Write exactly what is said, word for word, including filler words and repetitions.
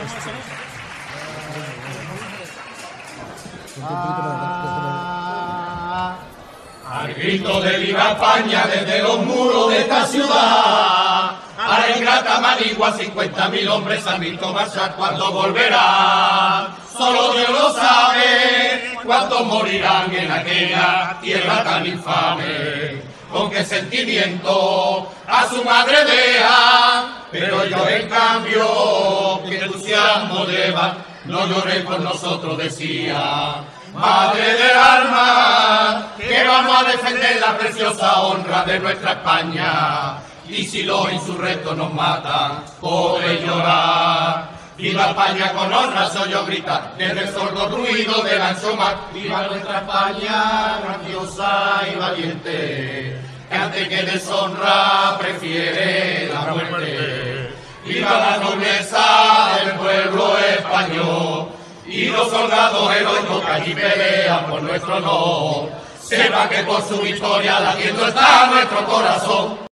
Al grito de viva España desde los muros de esta ciudad, a la ingrata Manigua cincuenta mil hombres han visto marchar. Cuando volverán, solo Dios lo sabe, cuántos morirán en aquella tierra tan infame. Con qué sentimiento a su madre dejan, pero yo en cambio, que entusiasmo lleva, no lloré con nosotros, decía. Madre del alma, que vamos a defender la preciosa honra de nuestra España. Y si los insurrectos nos matan, podré llorar. Viva España con honra, soy yo gritar, desde el sordo ruido del ancho mar. Viva nuestra España, grandiosa y valiente, que antes que deshonra prefiere la muerte. Viva la nobleza del pueblo español, y los soldados heroicos que allí pelean por nuestro honor. Sepa que por su victoria latiendo está nuestro corazón.